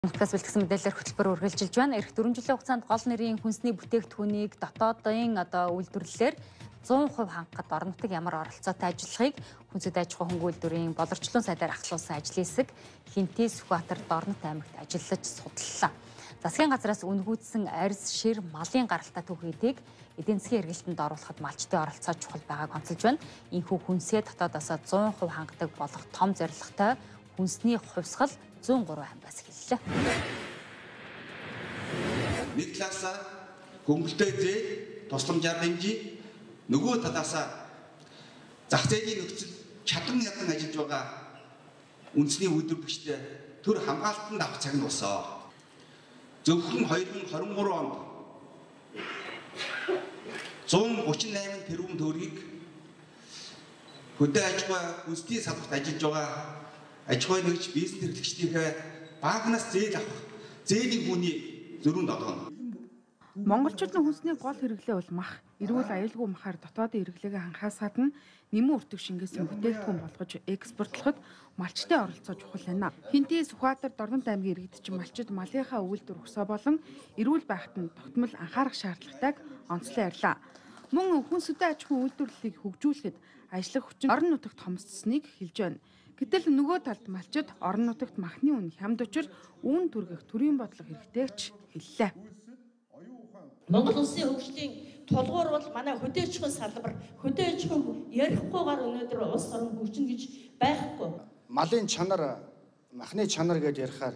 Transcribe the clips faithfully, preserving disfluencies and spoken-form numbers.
Мутгаас бэлтгэсэн мэдээлэлээр хөтөлбөр үргэлжилж байна. Ирэх дөрвөн жилийн хугацаанд гол нэрийн хүнсний бүтээгдэхүүнийг дотоодын одоо үйлдвэрлэлээр зуун хувь хангахад орон нутаг ямар оролцоотой ажиллахыг хүнсэд аж ахуй хөнгөлөлтийн боловсролын сайдаар ахлуулсан ажлын хэсэг Хинтээ Сүхбаатар Дорнот аймагт ажиллаж судаллаа. Засгийн газраас үнгүйдсэн арьс, шир, малын гаралтай түүхийдийг эдийн засгийн эргэлтэнд оруулахад малчдын оролцоо чухал байгааг онцолж байна. Энэхүү хүнсээ дотоодоосоо зуун хувь хангадаг болох том зорилготой хүнсний хувьсгал зуун гурван аймгаас эхэллээ. Нэг талаасаа хөнгөлтэй зээл, тусламжаар хэмжээ, нөгөө талаасаа зах зээлийн нөхцөл чадан ядан ажиллаж байгаа үндэсний үйлдвэрлэгчтэй төр хамгаалтанд авах цаг нь болсон. Зөвхөн хоёр nghìn двадцать trois онд зуун гучин найман тэрбум төгрөгийг хөдөө аж ахуй үндэсний салбарт ажиллаж байгаа аж ахуй нэгж бизнес эрхлэгчдийнхээ банкнаас зээл авах зээлийн хүний зөрүүнд одооно. Монголчуудын хүнсний гол хэрэглээ бол мах. Эрүүл аюулгүй махаар дотоодын хэрэглээгээ хангахаас гадна нэмэн өртөг шингээсэн бүтээгдэхүүн болгож экспортлоход малчтын оролцоо чухал байна. Хинтээ Сүхбаатар Дорнот аймгийн иргэдчин малчид малынхаа үйлдвэр өсөө болон эрүүл байхад нь тогтмол анхаарах шаардлагатайг онцлон ярьлаа. Мөн хүнсэд аж ахуйн үйлдвэрлэлийг хөгжүүлэхэд ажлах хүчин орон нутагт хомсдсныг хэлж байна. Гэтэл нөгөө талд малчид орон нутагт махны үн хямд учир үүн түргэх төрийн бодлого хэрэгтэй ч хэллээ. Монгол улсын хөгжлийн тулгуур бол манай хөдөө аж ахуйн салбар, хөдөө аж ахуйн ярихгүйгээр өнөөдөр улс орн хөгжинэ гэж байхгүй. Малын чанар, махны чанар гэж ярихаар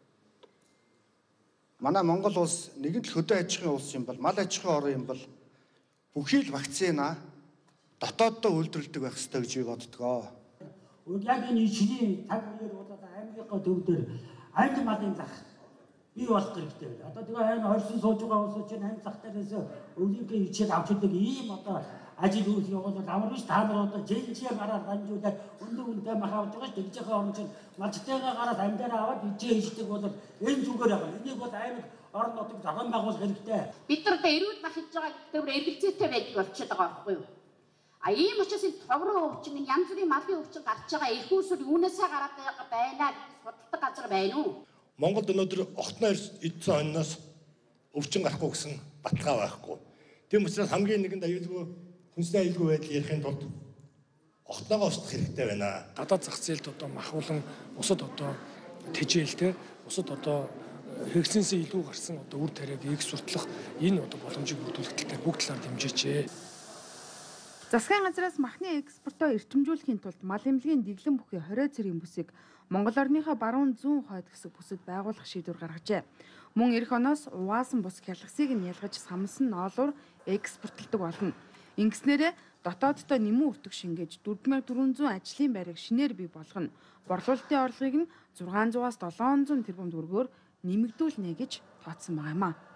манай Монгол улс нэгэн л хөдөө аж ахуйн улс юм бол, мал аж ахуйн орн юм бол бүхий л вакцина дотооддоо үйлдвэрлэдэг байх ёстой гэж би боддгоо. Яг энэ шинийн цаг үеэр бол одоо аймгийнхаа төв дээр аль малын зах бий болох хэрэгтэй байна. Одоо тэгээ энэ хорьсон сууж байгаа улсууд чинь амь зах дээрээс өвлийнхээ хичээл авч идэг ийм одоо ажил үйл явуулал амар биш. Та нар одоо жинжээ гараар дамжуулаад өндөр үнэтэй мах авч байгаа ш. Тэгжийнхээ орн чинь малчтайгаа гараад амьдаараа аваад ичээ хийдэг бол энэ зүгээр байгаа. Энийг бол аймаг орон нутаг зохион байгуулах хэрэгтэй. Бид нар одоо эрүүл мах хийж байгаа гэдэг нь эргэлзээтэй байдаг болчиход байгаа байхгүй юу? А ийм учраас энэ товроо өвчин, янз бүрийн малын өвчин гарч байгаа их усүр юунасаа гараад байна гэж судалдаг газар байна уу? Монголд өнөөдөр огтны эдсэн онноос өвчин гарахгүй гэсэн баталгаа байхгүй. Тийм учраас хамгийн нэгэнд аюулгүй хүнсний аюулгүй байдал ярихын тулд огтногоо устгах хэрэгтэй байна. Гадаад зах зээлд одоо махуулан бусад одоо тэжээл те бусад одоо хэрэгцээсээ илүү гарсан одоо үр тариаг их суртлах энэ одоо боломжийг бүрдүүлэх талаар бүгд талаар дэмжээч. Засгийн газраас махны экспортоо эрчимжүүлэхийн тулд мал эмнэлгийн дэглэм бүхий хорой цэргийн бүсийг Монгол орныхоо баруун зүүн хойд хэсэг бүсэд байгуулах шийдвэр гаргажээ. Мөн эх оноос уваасан бус хялгасыг нь ялгаж самсан ноолуур экспортлдог болно. Ингэснээрээ дотооддоо нэмэн өртөг шингээж дөрвөн мянган дөрвөн зуун ажлын байрыг шинээр бий болгоно. Борлуулалтын орлогыг нь зургаан зуунаас долоон зуун тэрбум төгрөгөөр нэмэгдүүлнэ гэж тооцсон байгаа юм а.